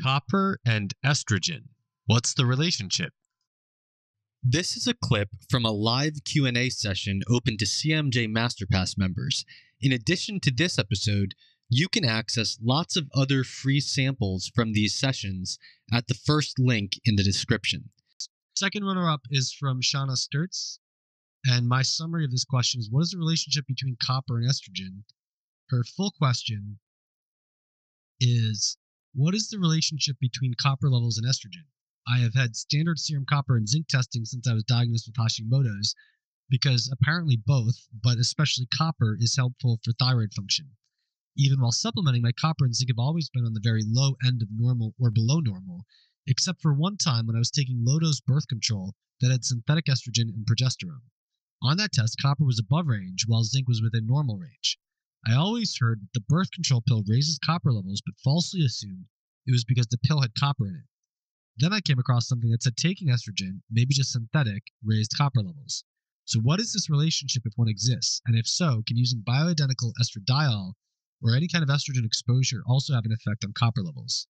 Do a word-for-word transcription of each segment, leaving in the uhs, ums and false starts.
Copper and estrogen. What's the relationship? This is a clip from a live Q and A session open to C M J Masterpass members. In addition to this episode, you can access lots of other free samples from these sessions at the first link in the description. Second runner-up is from Shauna Sturtz, and my summary of this question is, what is the relationship between copper and estrogen? Her full question is, what is the relationship between copper levels and estrogen? I have had standard serum copper and zinc testing since I was diagnosed with Hashimoto's, because apparently both, but especially copper, is helpful for thyroid function. Even while supplementing, my copper and zinc have always been on the very low end of normal or below normal, except for one time when I was taking low-dose birth control that had synthetic estrogen and progesterone. On that test, copper was above range, while zinc was within normal range. I always heard that the birth control pill raises copper levels, but falsely assumed it was because the pill had copper in it. Then I came across something that said taking estrogen, maybe just synthetic, raised copper levels. So what is this relationship if one exists? And if so, can using bioidentical estradiol or any kind of estrogen exposure also have an effect on copper levels?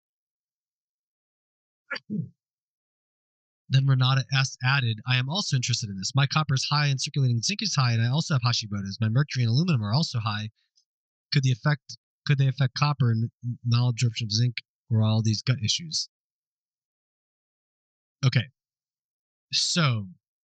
Then Renata S. added, I am also interested in this. My copper is high and circulating zinc is high, and I also have Hashimoto's. My mercury and aluminum are also high. Could the effect could they affect copper and malabsorption of zinc or all these gut issues? Okay. So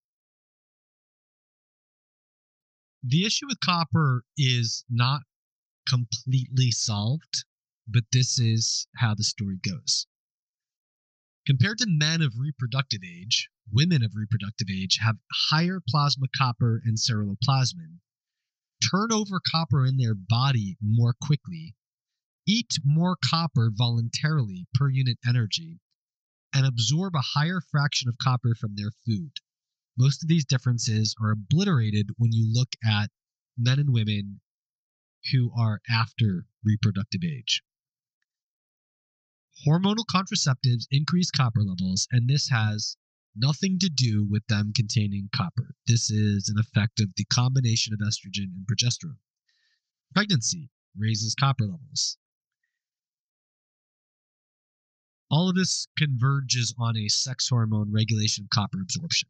the issue with copper is not completely solved, but this is how the story goes. Compared to men of reproductive age, women of reproductive age have higher plasma copper and ceruloplasmin, turn over copper in their body more quickly, eat more copper voluntarily per unit energy, and absorb a higher fraction of copper from their food. Most of these differences are obliterated when you look at men and women who are after reproductive age. Hormonal contraceptives increase copper levels, and this has nothing to do with them containing copper. This is an effect of the combination of estrogen and progesterone. Pregnancy raises copper levels. All of this converges on a sex hormone regulation of copper absorption.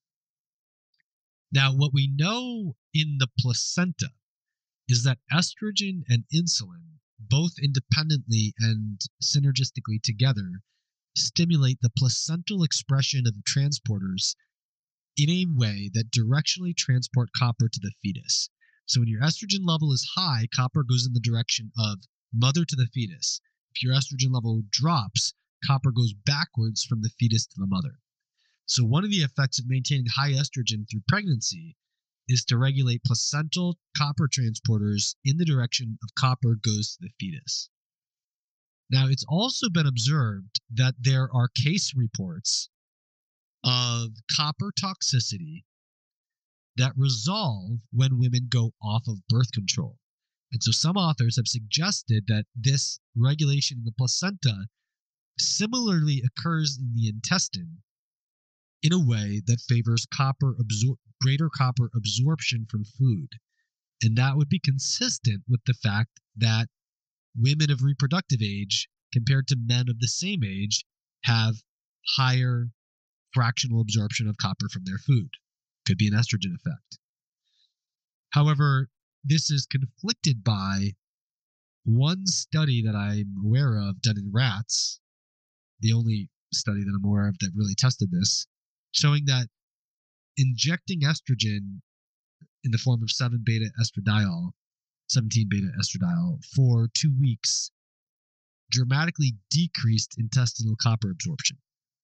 Now, what we know in the placenta is that estrogen and insulin, both independently and synergistically together, stimulate the placental expression of transporters in a way that directionally transport copper to the fetus. So when your estrogen level is high, copper goes in the direction of mother to the fetus. If your estrogen level drops, copper goes backwards from the fetus to the mother. So one of the effects of maintaining high estrogen through pregnancy is to regulate placental copper transporters in the direction of copper goes to the fetus. Now, it's also been observed that there are case reports of copper toxicity that resolve when women go off of birth control. And so some authors have suggested that this regulation in the placenta similarly occurs in the intestine in a way that favors copper absor- greater copper absorption from food. And that would be consistent with the fact that women of reproductive age compared to men of the same age have higher fractional absorption of copper from their food. Could be an estrogen effect. However, this is conflicted by one study that I'm aware of done in rats, the only study that I'm aware of that really tested this, showing that injecting estrogen in the form of seven beta estradiol, seventeen beta estradiol for two weeks dramatically decreased intestinal copper absorption.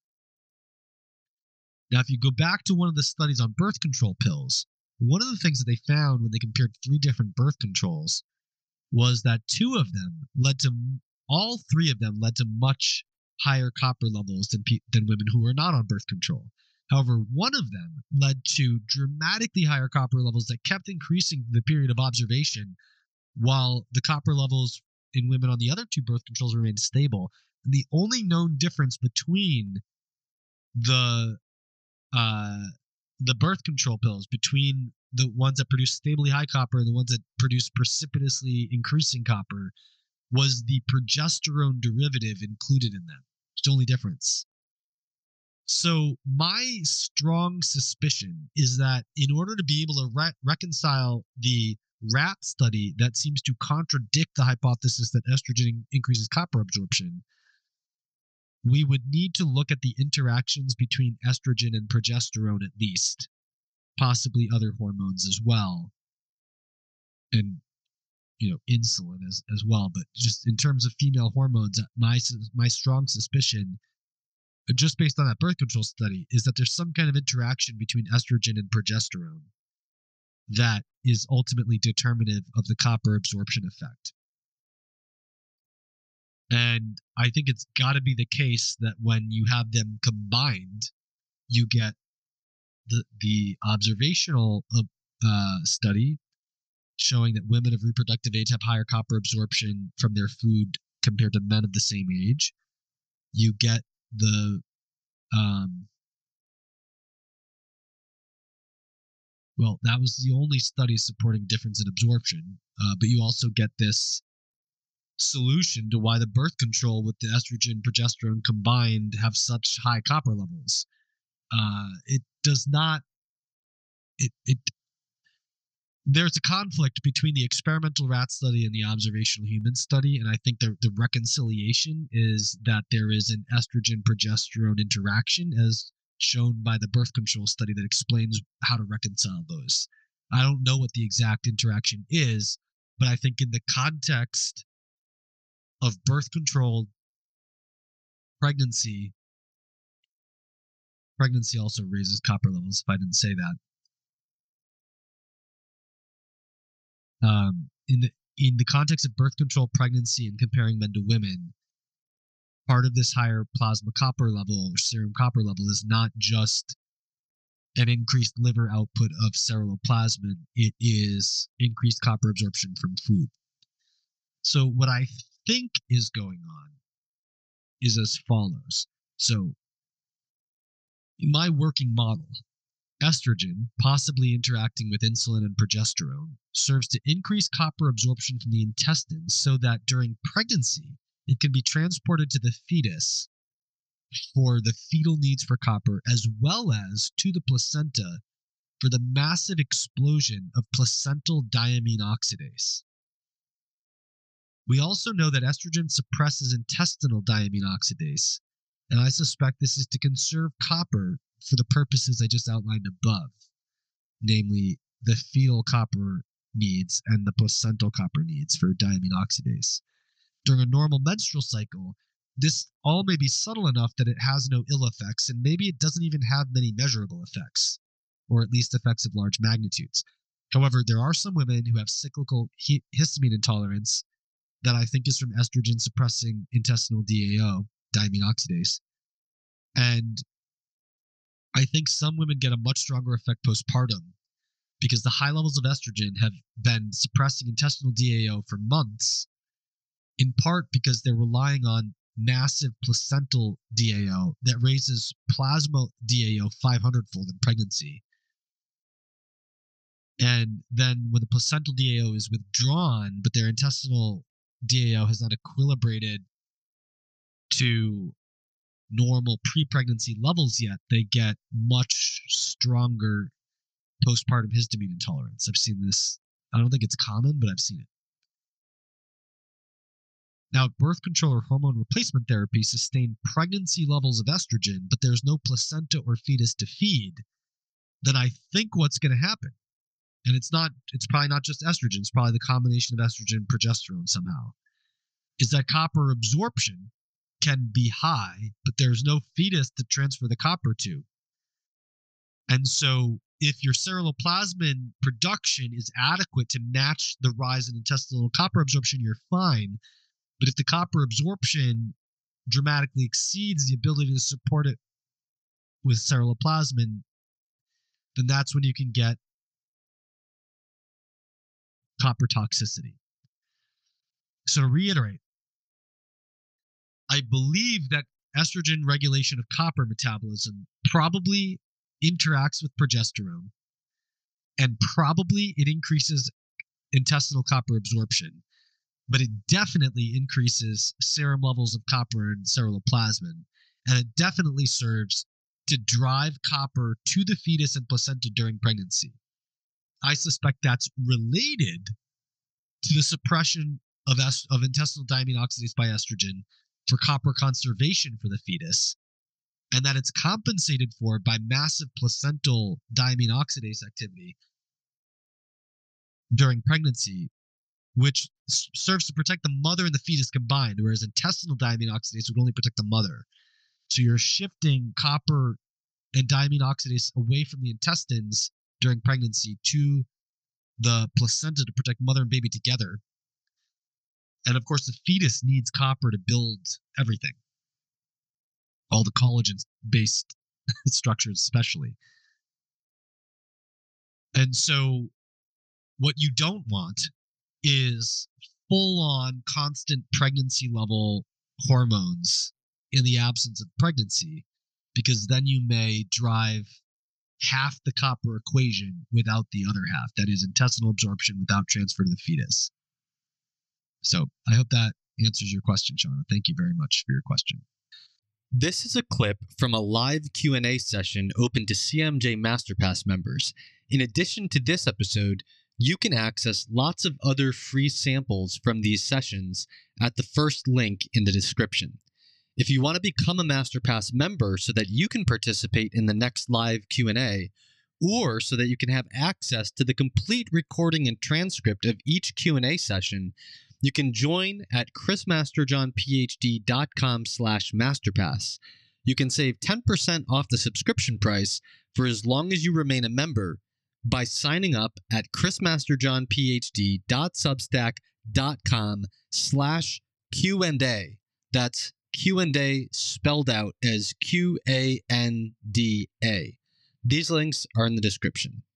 Now, if you go back to one of the studies on birth control pills, one of the things that they found when they compared three different birth controls was that two of them led to, all three of them led to much higher copper levels than, pe- than women who were not on birth control. However, one of them led to dramatically higher copper levels that kept increasing the period of observation, while the copper levels in women on the other two birth controls remained stable. And the only known difference between the uh, the birth control pills, between the ones that produce stably high copper and the ones that produce precipitously increasing copper, was the progesterone derivative included in them. It's the only difference. So my strong suspicion is that in order to be able to re- reconcile the rat study that seems to contradict the hypothesis that estrogen increases copper absorption, we would need to look at the interactions between estrogen and progesterone at least, possibly other hormones as well, and you know insulin as, as well. But just in terms of female hormones, my my strong suspicion, just based on that birth control study, is that there's some kind of interaction between estrogen and progesterone that is ultimately determinative of the copper absorption effect. And I think it's got to be the case that when you have them combined, you get the the observational uh, study showing that women of reproductive age have higher copper absorption from their food compared to men of the same age. You get the um, well, that was the only study supporting difference in absorption, uh, but you also get this solution to why the birth control with the estrogen progesterone combined have such high copper levels. Uh, it does not. It it. There's a conflict between the experimental rat study and the observational human study, and I think the the reconciliation is that there is an estrogen progesterone interaction, as shown by the birth control study, that explains how to reconcile those. I don't know what the exact interaction is, but I think in the context of birth control, pregnancy, pregnancy also raises copper levels, if I didn't say that. Um, in the in the context of birth control, pregnancy, and comparing men to women, part of this higher plasma copper level or serum copper level is not just an increased liver output of ceruloplasmin, it is increased copper absorption from food. So what I think is going on is as follows. So in my working model, estrogen, possibly interacting with insulin and progesterone, serves to increase copper absorption from the intestines so that during pregnancy, it can be transported to the fetus for the fetal needs for copper, as well as to the placenta for the massive explosion of placental diamine oxidase. We also know that estrogen suppresses intestinal diamine oxidase, and I suspect this is to conserve copper for the purposes I just outlined above, namely the fetal copper needs and the placental copper needs for diamine oxidase. During a normal menstrual cycle, this all may be subtle enough that it has no ill effects, and maybe it doesn't even have many measurable effects, or at least effects of large magnitudes. However, there are some women who have cyclical histamine intolerance that I think is from estrogen suppressing intestinal D A O, diamine oxidase. And I think some women get a much stronger effect postpartum because the high levels of estrogen have been suppressing intestinal D A O for months, in part because they're relying on massive placental D A O that raises plasma D A O five hundred fold in pregnancy. And then when the placental D A O is withdrawn, but their intestinal D A O has not equilibrated to normal pre-pregnancy levels yet, they get much stronger postpartum histamine intolerance. I've seen this. I don't think it's common, but I've seen it. Now, if birth control or hormone replacement therapy sustain pregnancy levels of estrogen, but there's no placenta or fetus to feed, then I think what's going to happen, and it's not, it's probably not just estrogen, it's probably the combination of estrogen and progesterone somehow, is that copper absorption can be high, but there's no fetus to transfer the copper to. And so if your ceruloplasmin production is adequate to match the rise in intestinal copper absorption, you're fine. But if the copper absorption dramatically exceeds the ability to support it with ceruloplasmin, then that's when you can get copper toxicity. So to reiterate, I believe that estrogen regulation of copper metabolism probably interacts with progesterone, and probably it increases intestinal copper absorption, but it definitely increases serum levels of copper and ceruloplasmin. and it definitely serves to drive copper to the fetus and placenta during pregnancy. I suspect that's related to the suppression of, est- of intestinal diamine oxidase by estrogen for copper conservation for the fetus, and that it's compensated for by massive placental diamine oxidase activity during pregnancy, which s- serves to protect the mother and the fetus combined, whereas intestinal diamine oxidase would only protect the mother. So you're shifting copper and diamine oxidase away from the intestines during pregnancy to the placenta to protect mother and baby together. And of course, the fetus needs copper to build everything, all the collagen-based structures especially. And so what you don't want is full-on constant pregnancy level hormones in the absence of pregnancy, because then you may drive half the copper equation without the other half, that is intestinal absorption without transfer to the fetus. So I hope that answers your question, Shauna. Thank you very much for your question. This is a clip from a live Q and A session open to C M J Masterpass members. In addition to this episode, you can access lots of other free samples from these sessions at the first link in the description. If you want to become a Masterpass member so that you can participate in the next live Q and A, or so that you can have access to the complete recording and transcript of each Q and A session, you can join at chrismasterjohnphd.com slash masterpass. You can save ten percent off the subscription price for as long as you remain a member by signing up at chrismasterjohnphd.substack.com slash Q and A. That's Q and A spelled out as Q A N D A. These links are in the description.